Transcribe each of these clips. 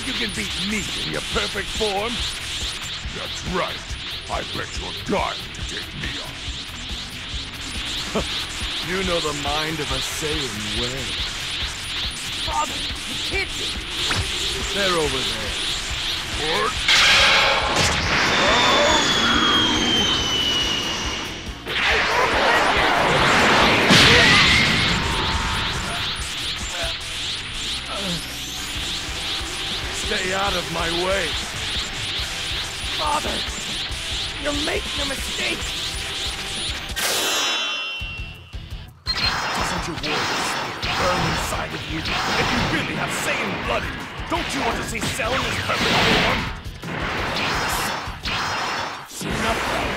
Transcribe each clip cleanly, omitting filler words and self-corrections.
think you can beat me in your perfect form? That's right. I bet you're dying to take me on. You know the mind of a Saiyan well. Father, you can't be. They're over there. What? Stay out of my way. Father, you're making a mistake. Doesn't your warrior spirit burn inside of you? If you really have Saiyan blood in you, don't you want to see Cell in his perfect form? I've seen enough of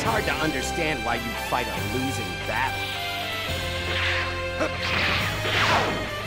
It's hard to understand why you fight a losing battle.